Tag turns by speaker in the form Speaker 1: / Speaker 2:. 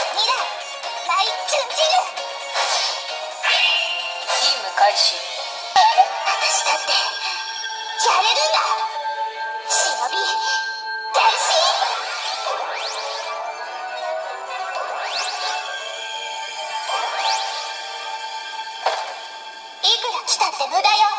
Speaker 1: 未来マイチュンジル。
Speaker 2: 任務開始。
Speaker 1: 私だってやれるんだ。忍び変身。いくら来たって無駄よ。